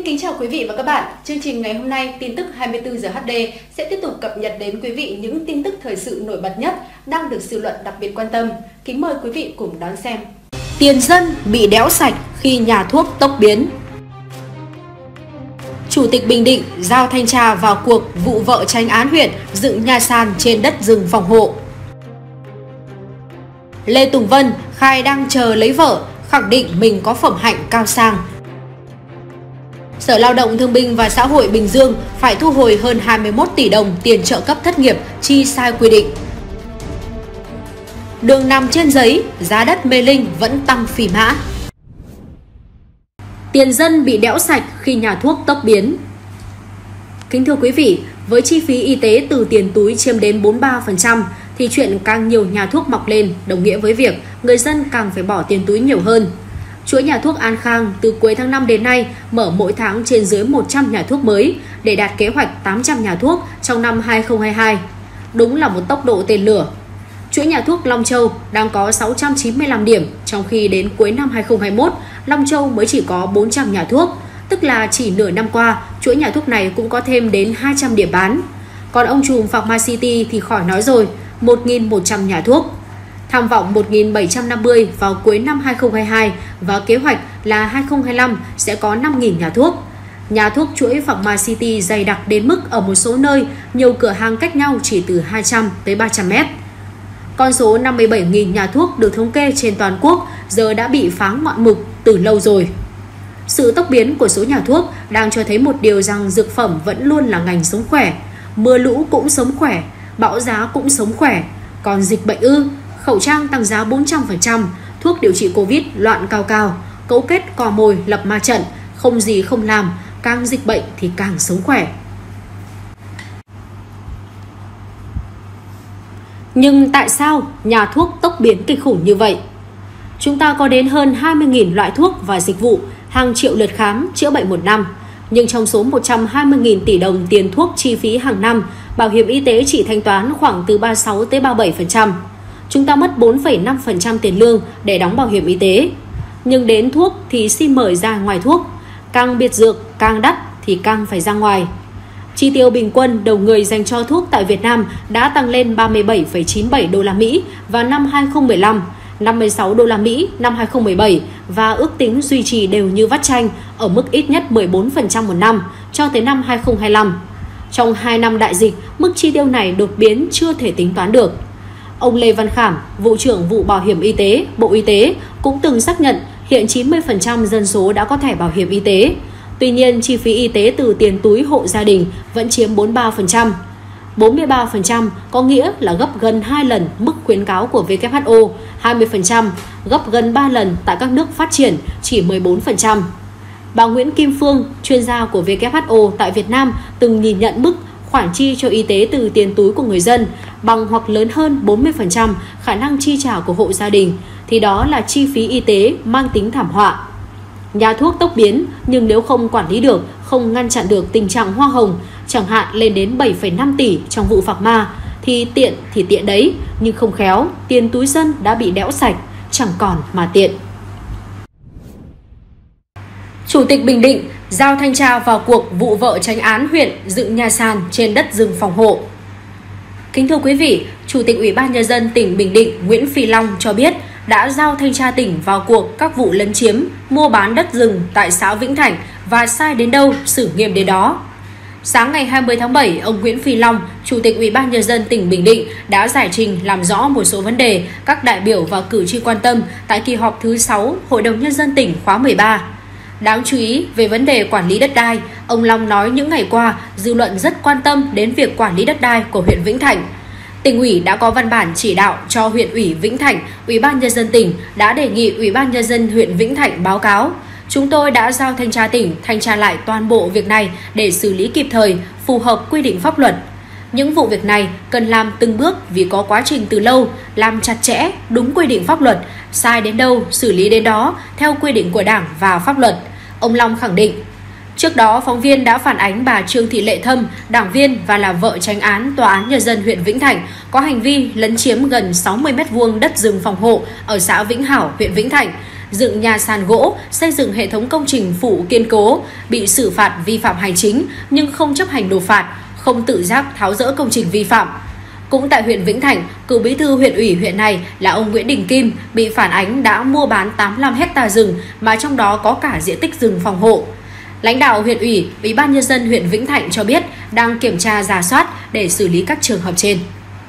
Xin kính chào quý vị và các bạn. Chương trình ngày hôm nay, tin tức 24 giờ HD sẽ tiếp tục cập nhật đến quý vị những tin tức thời sự nổi bật nhất đang được dư luận đặc biệt quan tâm. Kính mời quý vị cùng đón xem. Tiền dân bị đẽo sạch khi nhà thuốc tốc biến. Chủ tịch Bình Định giao thanh tra vào cuộc vụ vợ chánh án huyện dựng nhà sàn trên đất rừng phòng hộ. Lê Tùng Vân khai đang chờ lấy vợ, khẳng định mình có phẩm hạnh cao sang. Sở Lao động Thương binh và Xã hội Bình Dương phải thu hồi hơn 21 tỷ đồng tiền trợ cấp thất nghiệp chi sai quy định. Đường nằm trên giấy, giá đất Mê Linh vẫn tăng phi mã. Tiền dân bị đẽo sạch khi nhà thuốc tốc biến. Kính thưa quý vị, với chi phí y tế từ tiền túi chiếm đến 43%, thì chuyện càng nhiều nhà thuốc mọc lên đồng nghĩa với việc người dân càng phải bỏ tiền túi nhiều hơn. Chuỗi nhà thuốc An Khang từ cuối tháng 5 đến nay mở mỗi tháng trên dưới 100 nhà thuốc mới để đạt kế hoạch 800 nhà thuốc trong năm 2022. Đúng là một tốc độ tên lửa. Chuỗi nhà thuốc Long Châu đang có 695 điểm, trong khi đến cuối năm 2021, Long Châu mới chỉ có 400 nhà thuốc, tức là chỉ nửa năm qua, chuỗi nhà thuốc này cũng có thêm đến 200 điểm bán. Còn ông trùm Pharmacity thì khỏi nói rồi, 1.100 nhà thuốc. Tham vọng 1.750 vào cuối năm 2022 và kế hoạch là 2025 sẽ có 5.000 nhà thuốc. Nhà thuốc chuỗi Pharmacity dày đặc đến mức ở một số nơi nhiều cửa hàng cách nhau chỉ từ 200 tới 300 mét. Con số 57.000 nhà thuốc được thống kê trên toàn quốc giờ đã bị phá ngoạn mục từ lâu rồi. Sự tốc biến của số nhà thuốc đang cho thấy một điều rằng dược phẩm vẫn luôn là ngành sống khỏe. Mưa lũ cũng sống khỏe, bão giá cũng sống khỏe. Còn dịch bệnh ư? Khẩu trang tăng giá 400%, thuốc điều trị Covid loạn cao cao, cấu kết cò mồi lập ma trận, không gì không làm, càng dịch bệnh thì càng sống khỏe. Nhưng tại sao nhà thuốc tốc biến kinh khủng như vậy? Chúng ta có đến hơn 20.000 loại thuốc và dịch vụ, hàng triệu lượt khám, chữa bệnh một năm. Nhưng trong số 120.000 tỷ đồng tiền thuốc chi phí hàng năm, bảo hiểm y tế chỉ thanh toán khoảng từ 36 tới 37%. Chúng ta mất 4,5% tiền lương để đóng bảo hiểm y tế. Nhưng đến thuốc thì xin mời ra ngoài thuốc. Càng biệt dược, càng đắt thì càng phải ra ngoài. Chi tiêu bình quân đầu người dành cho thuốc tại Việt Nam đã tăng lên 37,97 đô la Mỹ vào năm 2015, 56 đô la Mỹ năm 2017 và ước tính duy trì đều như vắt chanh ở mức ít nhất 14% một năm cho tới năm 2025. Trong 2 năm đại dịch, mức chi tiêu này đột biến chưa thể tính toán được. Ông Lê Văn Khảm, vụ trưởng vụ bảo hiểm y tế, Bộ Y tế cũng từng xác nhận hiện 90% dân số đã có thẻ bảo hiểm y tế. Tuy nhiên, chi phí y tế từ tiền túi hộ gia đình vẫn chiếm 43%. 43% có nghĩa là gấp gần 2 lần mức khuyến cáo của WHO, 20%, gấp gần 3 lần tại các nước phát triển, chỉ 14%. Bà Nguyễn Kim Phương, chuyên gia của WHO tại Việt Nam, từng nhìn nhận mức khoản chi cho y tế từ tiền túi của người dân bằng hoặc lớn hơn 40% khả năng chi trả của hộ gia đình, thì đó là chi phí y tế mang tính thảm họa. Nhà thuốc tốc biến, nhưng nếu không quản lý được, không ngăn chặn được tình trạng hoa hồng, chẳng hạn lên đến 7,5 tỷ trong vụ Pharma, thì tiện đấy, nhưng không khéo, tiền túi dân đã bị đẽo sạch, chẳng còn mà tiện. Chủ tịch Bình Định giao thanh tra vào cuộc vụ vợ chánh án huyện dựng nhà sàn trên đất rừng phòng hộ. Kính thưa quý vị, Chủ tịch Ủy ban Nhân dân tỉnh Bình Định Nguyễn Phi Long cho biết đã giao thanh tra tỉnh vào cuộc các vụ lấn chiếm, mua bán đất rừng tại xã Vĩnh Thạnh và sai đến đâu xử nghiêm đến đó. Sáng ngày 20 tháng 7, ông Nguyễn Phi Long, Chủ tịch Ủy ban Nhân dân tỉnh Bình Định đã giải trình làm rõ một số vấn đề các đại biểu và cử tri quan tâm tại kỳ họp thứ 6 Hội đồng Nhân dân tỉnh khóa 13. Đáng chú ý về vấn đề quản lý đất đai, ông Long nói những ngày qua, dư luận rất quan tâm đến việc quản lý đất đai của huyện Vĩnh Thạnh. Tỉnh ủy đã có văn bản chỉ đạo cho huyện ủy Vĩnh Thạnh, Ủy ban Nhân dân tỉnh đã đề nghị Ủy ban Nhân dân huyện Vĩnh Thạnh báo cáo. Chúng tôi đã giao thanh tra tỉnh thanh tra lại toàn bộ việc này để xử lý kịp thời, phù hợp quy định pháp luật. Những vụ việc này cần làm từng bước vì có quá trình từ lâu, làm chặt chẽ, đúng quy định pháp luật, sai đến đâu, xử lý đến đó, theo quy định của Đảng và pháp luật. Ông Long khẳng định. Trước đó, phóng viên đã phản ánh bà Trương Thị Lệ Thâm, đảng viên và là vợ chánh án Tòa án Nhân dân huyện Vĩnh Thạnh, có hành vi lấn chiếm gần 60 m2 đất rừng phòng hộ ở xã Vĩnh Hảo, huyện Vĩnh Thạnh, dựng nhà sàn gỗ, xây dựng hệ thống công trình phụ kiên cố, bị xử phạt vi phạm hành chính nhưng không chấp hành nộp phạt, không tự giác tháo dỡ công trình vi phạm. Cũng tại huyện Vĩnh Thạnh, cựu bí thư huyện ủy huyện này là ông Nguyễn Đình Kim bị phản ánh đã mua bán 85 ha rừng mà trong đó có cả diện tích rừng phòng hộ. Lãnh đạo huyện ủy, Ủy ban nhân dân huyện Vĩnh Thạnh cho biết đang kiểm tra rà soát để xử lý các trường hợp trên.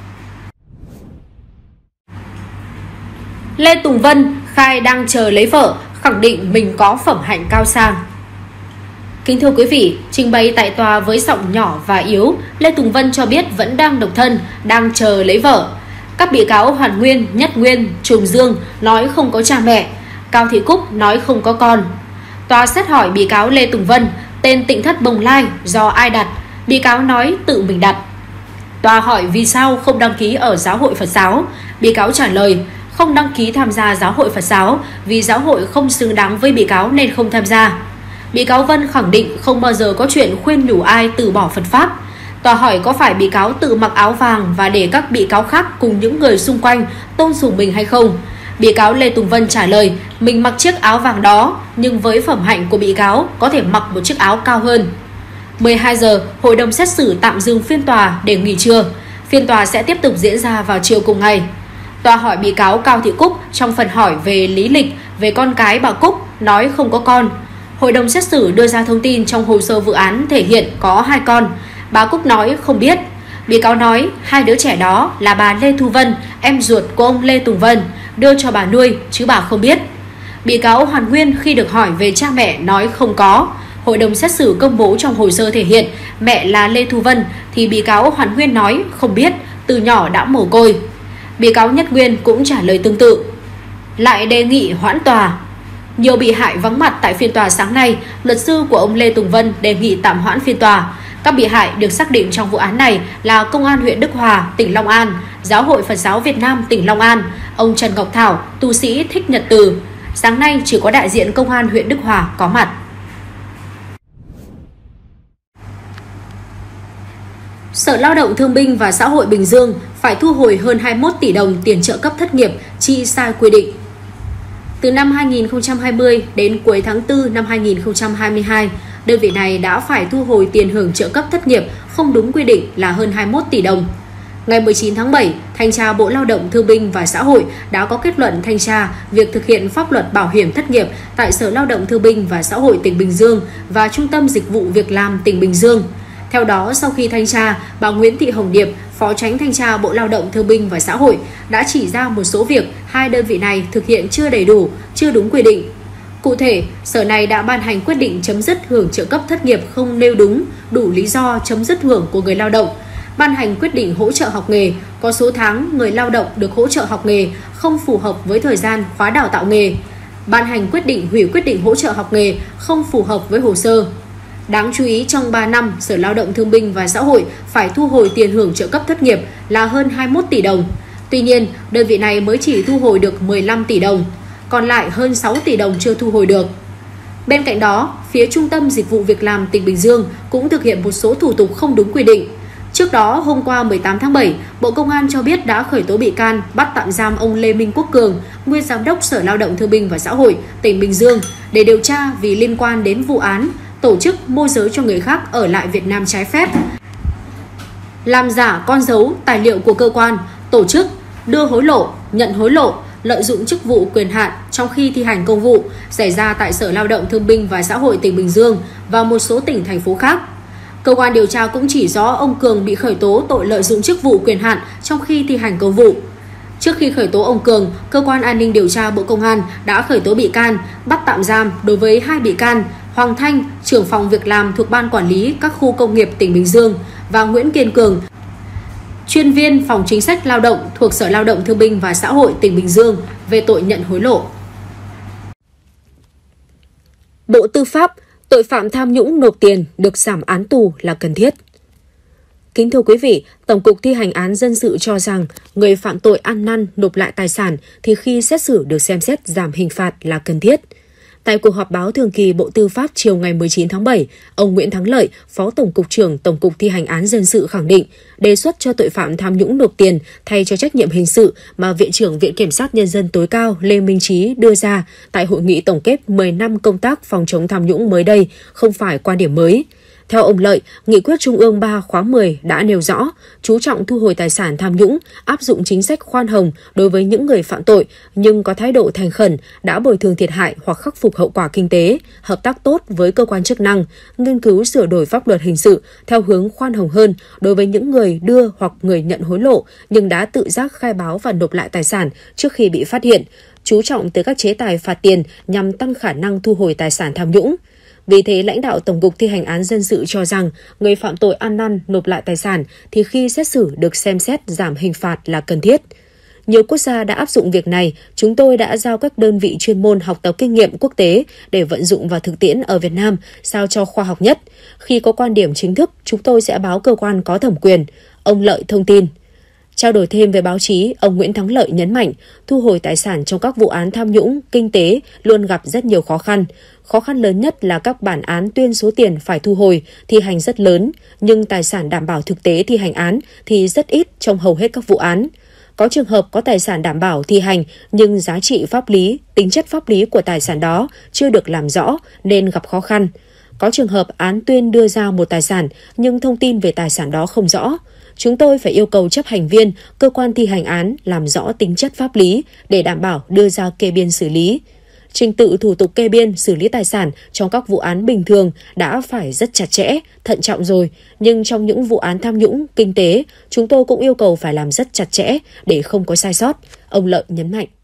Lê Tùng Vân khai đang chờ lấy vợ, khẳng định mình có phẩm hạnh cao sang. Kính thưa quý vị, trình bày tại tòa với giọng nhỏ và yếu, Lê Tùng Vân cho biết vẫn đang độc thân, đang chờ lấy vợ. Các bị cáo Hoàn Nguyên, Nhất Nguyên, Trùng Dương nói không có cha mẹ, Cao Thị Cúc nói không có con. Tòa xét hỏi bị cáo Lê Tùng Vân tên Tỉnh Thất Bồng Lai do ai đặt, bị cáo nói tự mình đặt. Tòa hỏi vì sao không đăng ký ở Giáo hội Phật giáo, bị cáo trả lời không đăng ký tham gia Giáo hội Phật giáo vì giáo hội không xứng đáng với bị cáo nên không tham gia. Bị cáo Vân khẳng định không bao giờ có chuyện khuyên nhủ ai từ bỏ Phật Pháp. Tòa hỏi có phải bị cáo tự mặc áo vàng và để các bị cáo khác cùng những người xung quanh tôn sùng mình hay không? Bị cáo Lê Tùng Vân trả lời mình mặc chiếc áo vàng đó nhưng với phẩm hạnh của bị cáo có thể mặc một chiếc áo cao hơn. 12 giờ, hội đồng xét xử tạm dừng phiên tòa để nghỉ trưa. Phiên tòa sẽ tiếp tục diễn ra vào chiều cùng ngày. Tòa hỏi bị cáo Cao Thị Cúc trong phần hỏi về lý lịch về con cái bà Cúc nói không có con. Hội đồng xét xử đưa ra thông tin trong hồ sơ vụ án thể hiện có 2 con. Bà Cúc nói không biết. Bị cáo nói 2 đứa trẻ đó là bà Lê Thu Vân, em ruột của ông Lê Tùng Vân, đưa cho bà nuôi chứ bà không biết. Bị cáo Hoàn Nguyên khi được hỏi về cha mẹ nói không có. Hội đồng xét xử công bố trong hồ sơ thể hiện mẹ là Lê Thu Vân thì bị cáo Hoàn Nguyên nói không biết, từ nhỏ đã mồ côi. Bị cáo Nhất Nguyên cũng trả lời tương tự. Lại đề nghị hoãn tòa. Nhiều bị hại vắng mặt tại phiên tòa sáng nay, luật sư của ông Lê Tùng Vân đề nghị tạm hoãn phiên tòa. Các bị hại được xác định trong vụ án này là Công an huyện Đức Hòa, tỉnh Long An, Giáo hội Phật giáo Việt Nam tỉnh Long An, ông Trần Ngọc Thảo, tu sĩ Thích Nhật Từ. Sáng nay chỉ có đại diện Công an huyện Đức Hòa có mặt. Sở Lao động Thương binh và Xã hội Bình Dương phải thu hồi hơn 21 tỷ đồng tiền trợ cấp thất nghiệp chi sai quy định. Từ năm 2020 đến cuối tháng 4 năm 2022, đơn vị này đã phải thu hồi tiền hưởng trợ cấp thất nghiệp không đúng quy định là hơn 21 tỷ đồng. Ngày 19 tháng 7, Thanh tra Bộ Lao động Thương binh và Xã hội đã có kết luận thanh tra việc thực hiện pháp luật bảo hiểm thất nghiệp tại Sở Lao động Thương binh và Xã hội tỉnh Bình Dương và Trung tâm Dịch vụ Việc làm tỉnh Bình Dương. Theo đó, sau khi thanh tra, bà Nguyễn Thị Hồng Điệp, Phó Chánh Thanh tra Bộ Lao động Thương binh và Xã hội đã chỉ ra một số việc hai đơn vị này thực hiện chưa đầy đủ, chưa đúng quy định. Cụ thể, Sở này đã ban hành quyết định chấm dứt hưởng trợ cấp thất nghiệp không nêu đúng, đủ lý do chấm dứt hưởng của người lao động, ban hành quyết định hỗ trợ học nghề, có số tháng người lao động được hỗ trợ học nghề không phù hợp với thời gian khóa đào tạo nghề, ban hành quyết định hủy quyết định hỗ trợ học nghề không phù hợp với hồ sơ. Đáng chú ý, trong 3 năm, Sở Lao động Thương binh và Xã hội phải thu hồi tiền hưởng trợ cấp thất nghiệp là hơn 21 tỷ đồng. Tuy nhiên, đơn vị này mới chỉ thu hồi được 15 tỷ đồng, còn lại hơn 6 tỷ đồng chưa thu hồi được. Bên cạnh đó, phía Trung tâm Dịch vụ Việc làm tỉnh Bình Dương cũng thực hiện một số thủ tục không đúng quy định. Trước đó, hôm qua 18 tháng 7, Bộ Công an cho biết đã khởi tố bị can, bắt tạm giam ông Lê Minh Quốc Cường, nguyên Giám đốc Sở Lao động Thương binh và Xã hội tỉnh Bình Dương để điều tra vì liên quan đến vụ án tổ chức môi giới cho người khác ở lại Việt Nam trái phép, làm giả con dấu, tài liệu của cơ quan, tổ chức, đưa hối lộ, nhận hối lộ, lợi dụng chức vụ quyền hạn trong khi thi hành công vụ xảy ra tại Sở Lao động Thương binh và Xã hội tỉnh Bình Dương và một số tỉnh, thành phố khác. Cơ quan điều tra cũng chỉ rõ ông Cường bị khởi tố tội lợi dụng chức vụ quyền hạn trong khi thi hành công vụ. Trước khi khởi tố ông Cường, Cơ quan An ninh Điều tra Bộ Công an đã khởi tố bị can, bắt tạm giam đối với 2 bị can, Hoàng Thanh, trưởng phòng việc làm thuộc Ban Quản lý các khu công nghiệp tỉnh Bình Dương và Nguyễn Kiên Cường, chuyên viên phòng chính sách lao động thuộc Sở Lao động Thương binh và Xã hội tỉnh Bình Dương về tội nhận hối lộ. Bộ Tư pháp, tội phạm tham nhũng nộp tiền được giảm án tù là cần thiết. Kính thưa quý vị, Tổng cục Thi hành án dân sự cho rằng người phạm tội ăn năn nộp lại tài sản thì khi xét xử được xem xét giảm hình phạt là cần thiết. Tại cuộc họp báo thường kỳ Bộ Tư pháp chiều ngày 19 tháng 7, ông Nguyễn Thắng Lợi, Phó Tổng cục trưởng Tổng cục Thi hành án dân sự khẳng định, đề xuất cho tội phạm tham nhũng nộp tiền thay cho trách nhiệm hình sự mà Viện trưởng Viện Kiểm sát Nhân dân tối cao Lê Minh Trí đưa ra tại hội nghị tổng kết 10 năm công tác phòng chống tham nhũng mới đây không phải quan điểm mới. Theo ông Lợi, Nghị quyết Trung ương 3 khóa 10 đã nêu rõ, chú trọng thu hồi tài sản tham nhũng, áp dụng chính sách khoan hồng đối với những người phạm tội nhưng có thái độ thành khẩn, đã bồi thường thiệt hại hoặc khắc phục hậu quả kinh tế, hợp tác tốt với cơ quan chức năng, nghiên cứu sửa đổi pháp luật hình sự theo hướng khoan hồng hơn đối với những người đưa hoặc người nhận hối lộ nhưng đã tự giác khai báo và nộp lại tài sản trước khi bị phát hiện, chú trọng tới các chế tài phạt tiền nhằm tăng khả năng thu hồi tài sản tham nhũng. Vì thế, lãnh đạo Tổng cục Thi hành án dân sự cho rằng người phạm tội ăn năn nộp lại tài sản thì khi xét xử được xem xét giảm hình phạt là cần thiết. Nhiều quốc gia đã áp dụng việc này, chúng tôi đã giao các đơn vị chuyên môn học tập kinh nghiệm quốc tế để vận dụng vào thực tiễn ở Việt Nam sao cho khoa học nhất. Khi có quan điểm chính thức, chúng tôi sẽ báo cơ quan có thẩm quyền. Ông Lợi thông tin. Trao đổi thêm với báo chí, ông Nguyễn Thắng Lợi nhấn mạnh, thu hồi tài sản trong các vụ án tham nhũng, kinh tế luôn gặp rất nhiều khó khăn. Khó khăn lớn nhất là các bản án tuyên số tiền phải thu hồi, thi hành rất lớn, nhưng tài sản đảm bảo thực tế thi hành án thì rất ít trong hầu hết các vụ án. Có trường hợp có tài sản đảm bảo thi hành nhưng giá trị pháp lý, tính chất pháp lý của tài sản đó chưa được làm rõ nên gặp khó khăn. Có trường hợp án tuyên đưa ra một tài sản nhưng thông tin về tài sản đó không rõ. Chúng tôi phải yêu cầu chấp hành viên, cơ quan thi hành án làm rõ tính chất pháp lý để đảm bảo đưa ra kê biên xử lý. Trình tự thủ tục kê biên xử lý tài sản trong các vụ án bình thường đã phải rất chặt chẽ, thận trọng rồi, nhưng trong những vụ án tham nhũng, kinh tế, chúng tôi cũng yêu cầu phải làm rất chặt chẽ để không có sai sót, ông Lợi nhấn mạnh.